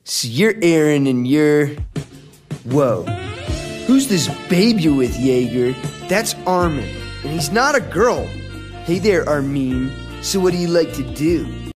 So you're Aaron and you're... Whoa. Who's this babe you're with, Jaeger? That's Armin, and he's not a girl. Hey there, Armin. So what do you like to do?